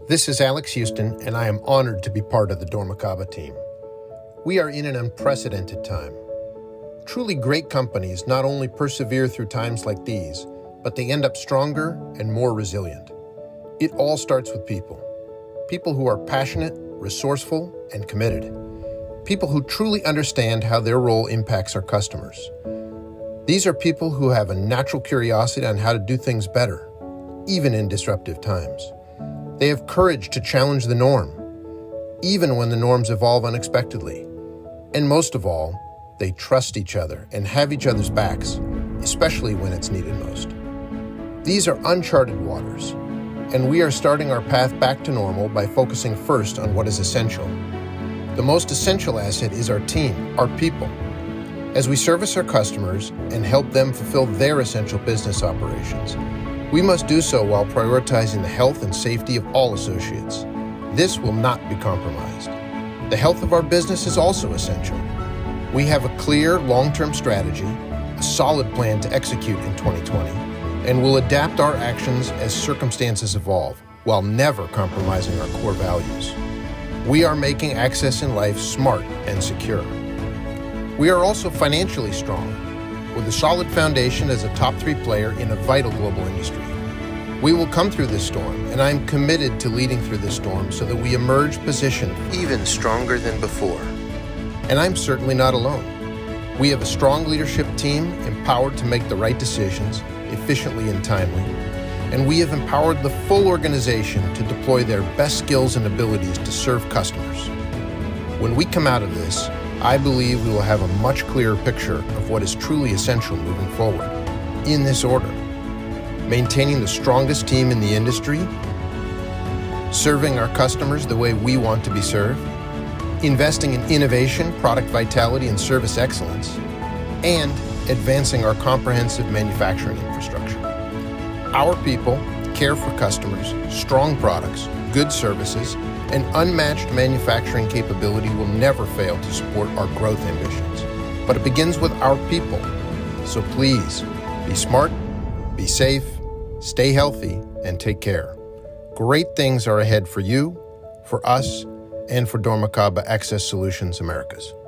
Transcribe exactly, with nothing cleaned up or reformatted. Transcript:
This is Alex Housten, and I am honored to be part of the dormakaba team. We are in an unprecedented time. Truly great companies not only persevere through times like these, but they end up stronger and more resilient. It all starts with people. People who are passionate, resourceful, and committed. People who truly understand how their role impacts our customers. These are people who have a natural curiosity on how to do things better, even in disruptive times. They have courage to challenge the norm, even when the norms evolve unexpectedly. And most of all, they trust each other and have each other's backs, especially when it's needed most. These are uncharted waters, and we are starting our path back to normal by focusing first on what is essential. The most essential asset is our team, our people. As we service our customers and help them fulfill their essential business operations, we must do so while prioritizing the health and safety of all associates. This will not be compromised. The health of our business is also essential. We have a clear long-term strategy, a solid plan to execute in twenty twenty, and will adapt our actions as circumstances evolve, while never compromising our core values. We are making access in life smart and secure. We are also financially strong, with a solid foundation as a top three player in a vital global industry. We will come through this storm, and I am committed to leading through this storm so that we emerge positioned even stronger than before. And I'm certainly not alone. We have a strong leadership team empowered to make the right decisions efficiently and timely, and we have empowered the full organization to deploy their best skills and abilities to serve customers. When we come out of this, I believe we will have a much clearer picture of what is truly essential moving forward. In this order: maintaining the strongest team in the industry, serving our customers the way we want to be served, investing in innovation, product vitality, and service excellence, and advancing our comprehensive manufacturing infrastructure. Our people care for customers, strong products, good services, and unmatched manufacturing capability will never fail to support our growth ambitions. But it begins with our people. So please, be smart, be safe, stay healthy, and take care. Great things are ahead for you, for us, and for dormakaba Access Solutions Americas.